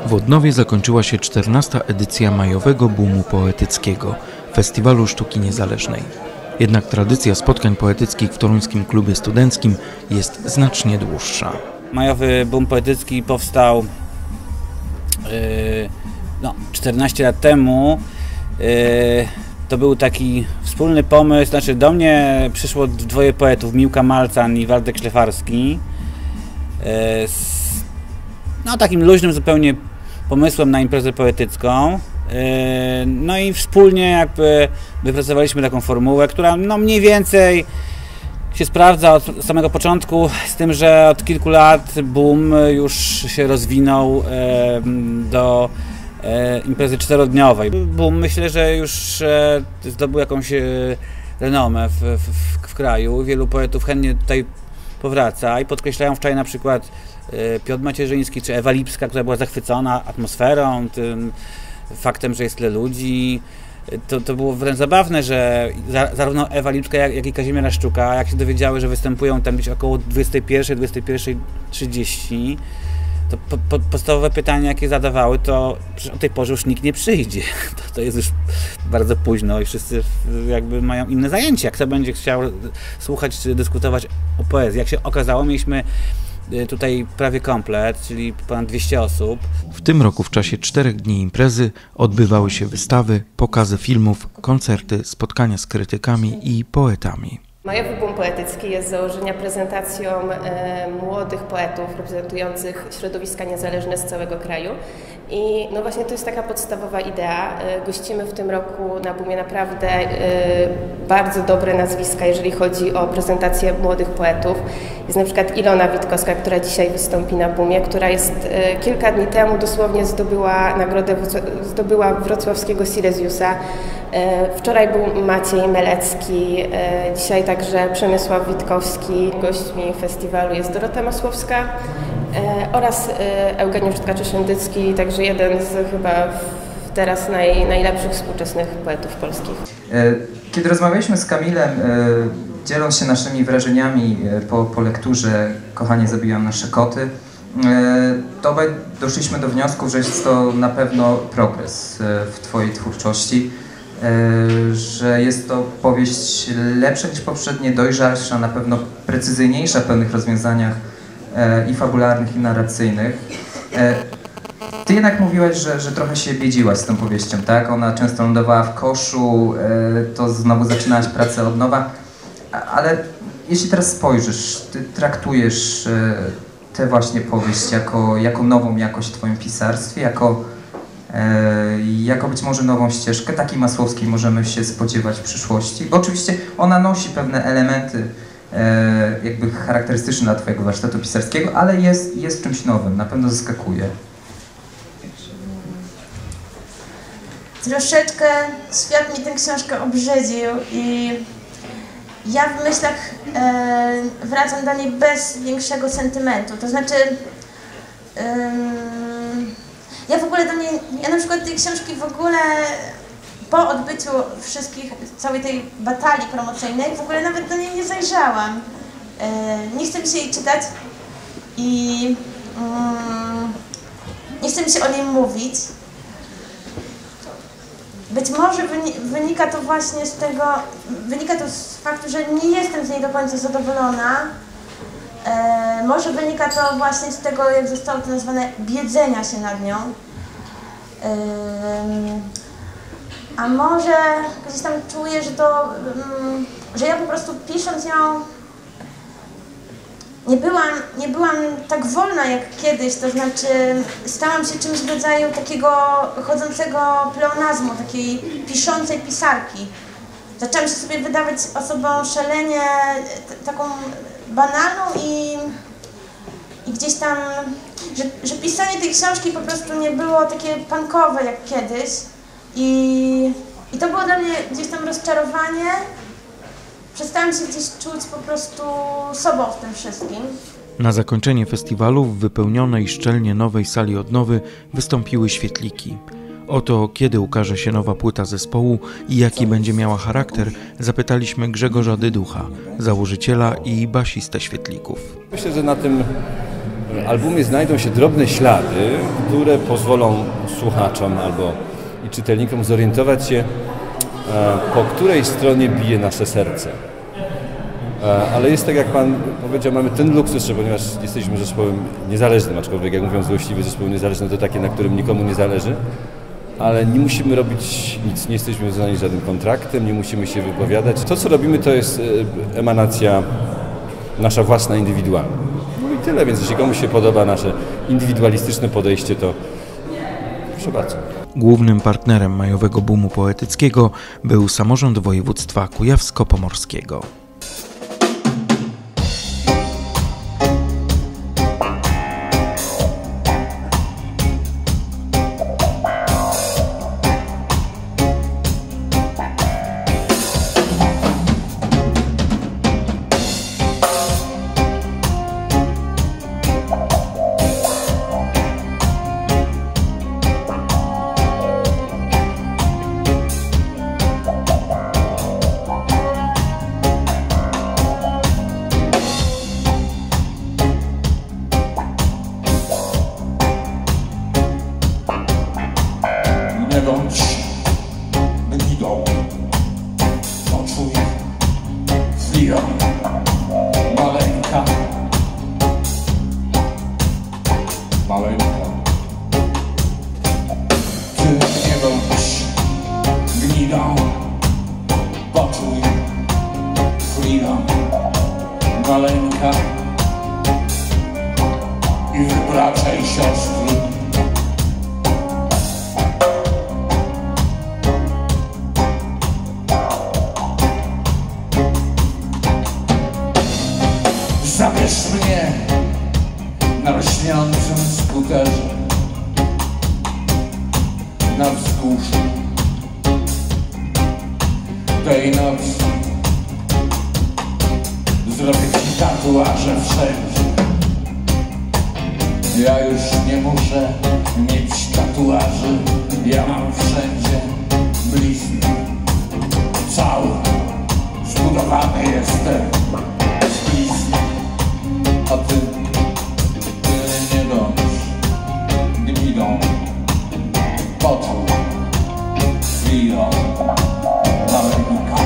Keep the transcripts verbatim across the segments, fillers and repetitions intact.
W Odnowie zakończyła się czternasta edycja majowego boomu poetyckiego, Festiwalu Sztuki Niezależnej. Jednak tradycja spotkań poetyckich w toruńskim klubie studenckim jest znacznie dłuższa. Majowy boom poetycki powstał yy, no, czternaście lat temu. Yy, to był taki wspólny pomysł, znaczy do mnie przyszło dwoje poetów, Miłka Malcan i Waldek Szlefarski. Yy, z, no, takim luźnym zupełnie pomysłem na imprezę poetycką. No i wspólnie jakby wypracowaliśmy taką formułę, która no mniej więcej się sprawdza od samego początku, z tym, że od kilku lat boom już się rozwinął do imprezy czterodniowej. Boom myślę, że już zdobył jakąś renomę w, w, w kraju. Wielu poetów chętnie tutaj powraca i podkreślają wczoraj na przykład Piotr Macierzyński czy Ewa Lipska, która była zachwycona atmosferą, tym faktem, że jest tyle ludzi. To, to było wręcz zabawne, że zarówno Ewa Lipska, jak, jak i Kazimierza Szczuka, jak się dowiedziały, że występują tam gdzieś około dwudziestej pierwszej, dwudziestej pierwszej trzydzieści, to po, po, podstawowe pytania, jakie zadawały, to o tej porze już nikt nie przyjdzie. To, to jest już bardzo późno i wszyscy jakby mają inne zajęcia. Kto będzie chciał słuchać czy dyskutować o poezji? Jak się okazało, mieliśmy tutaj prawie komplet, czyli ponad dwieście osób. W tym roku w czasie czterech dni imprezy odbywały się wystawy, pokazy filmów, koncerty, spotkania z krytykami i poetami. Majowy boom poetycki jest z założenia prezentacją e, młodych poetów reprezentujących środowiska niezależne z całego kraju. I no właśnie to jest taka podstawowa idea. E, gościmy w tym roku na boomie naprawdę e, bardzo dobre nazwiska, jeżeli chodzi o prezentację młodych poetów. Jest na przykład Ilona Witkowska, która dzisiaj wystąpi na boomie, która jest e, kilka dni temu dosłownie zdobyła nagrodę, zdobyła wrocławskiego Silesiusa. E, wczoraj był Maciej Melecki, e, dzisiaj także Przemysław Witkowski. Gośćmi festiwalu jest Dorota Masłowska e, oraz e, Eugeniusz Tkaczysz-Szyndycki, także jeden z chyba teraz naj, najlepszych współczesnych poetów polskich. Kiedy rozmawialiśmy z Kamilem, dzieląc się naszymi wrażeniami po, po lekturze Kochanie, zabijam nasze koty, to obaj doszliśmy do wniosku, że jest to na pewno progres w Twojej twórczości, że jest to powieść lepsza niż poprzednie, dojrzalsza, na pewno precyzyjniejsza w pewnych rozwiązaniach i fabularnych, i narracyjnych. Ty jednak mówiłaś, że, że trochę się biedziłaś z tą powieścią, tak? Ona często lądowała w koszu, to znowu zaczynałaś pracę od nowa, ale jeśli teraz spojrzysz, ty traktujesz tę właśnie powieść jako, jako nową jakość w Twoim pisarstwie, jako, jako być może nową ścieżkę, takiej Masłowskiej możemy się spodziewać w przyszłości, bo oczywiście ona nosi pewne elementy jakby charakterystyczne dla Twojego warsztatu pisarskiego, ale jest, jest czymś nowym, na pewno zaskakuje. Troszeczkę świat mi tę książkę obrzydził i ja w myślach e, wracam do niej bez większego sentymentu. To znaczy, e, ja w ogóle do niej, ja na przykład tej książki w ogóle po odbyciu wszystkich, całej tej batalii promocyjnej w ogóle nawet do niej nie zajrzałam. E, nie chce mi się jej czytać i mm, nie chce mi się o niej mówić. Być może wynika to właśnie z tego, wynika to z faktu, że nie jestem z niej do końca zadowolona. E, może wynika to właśnie z tego, jak zostało to nazwane, biedzenia się nad nią. E, a może gdzieś tam czuję, że to, um, że ja po prostu pisząc ją nie byłam, nie byłam tak wolna jak kiedyś, to znaczy stałam się czymś w rodzaju takiego chodzącego pleonazmu, takiej piszącej pisarki. Zaczęłam się sobie wydawać osobą szalenie taką banalną i, i gdzieś tam, że, że pisanie tej książki po prostu nie było takie punkowe jak kiedyś i, i to było dla mnie gdzieś tam rozczarowanie. Przestałam się gdzieś czuć po prostu sobą w tym wszystkim. Na zakończenie festiwalu w wypełnionej szczelnie nowej sali Odnowy wystąpiły świetliki. O to, kiedy ukaże się nowa płyta zespołu i jaki będzie miała charakter, zapytaliśmy Grzegorza Dyducha, założyciela i basistę Świetlików. Myślę, że na tym albumie znajdą się drobne ślady, które pozwolą słuchaczom albo i czytelnikom zorientować się, po której stronie bije nasze serce. Ale jest tak, jak Pan powiedział, mamy ten luksus, że ponieważ jesteśmy zespołem niezależnym, aczkolwiek jak mówią złośliwy zespoł niezależny, to takie, na którym nikomu nie zależy, ale nie musimy robić nic, nie jesteśmy związani żadnym kontraktem, nie musimy się wypowiadać. To, co robimy, to jest emanacja nasza własna, indywidualna. No i tyle, więc jeśli komuś się podoba nasze indywidualistyczne podejście, to proszę bardzo. Głównym partnerem majowego boomu poetyckiego był samorząd województwa kujawsko-pomorskiego. Nie bądź gnidą, poczuj chwilę, maleńka, maleńka. Ty nie bądź gnidą, poczuj chwilę, maleńka i wybraczaj siostry. Zabierz mnie na lśniącym skuterze, na wzgórzu tej nocy. Zrobię ci tatuaże wszędzie. Ja już nie muszę mieć tatuaży, ja mam wszędzie blizny. Cały zbudowany jestem z blizny. A ty, ty nie bądź gnidą, poczuj chwilą, maleńka.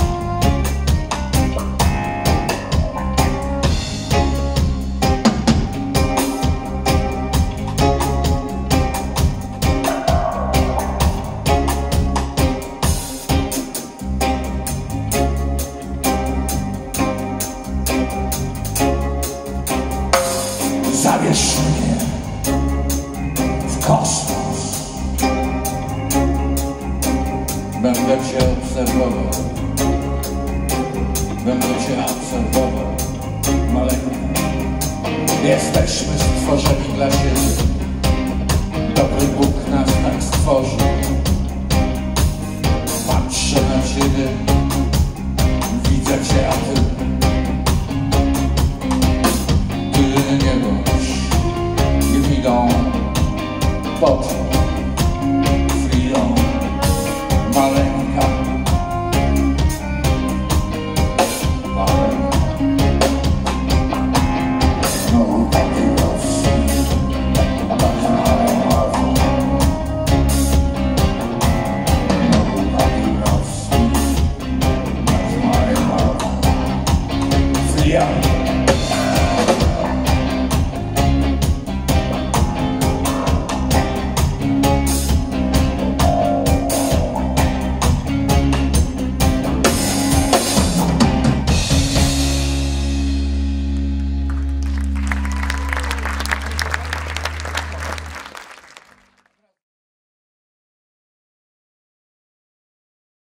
Zabierz mnie w kosmos. Będę cię obserwował. Będę cię obserwował, maleńka. Jesteśmy stworzeni dla siebie. Dobry Bóg nas tak stworzył.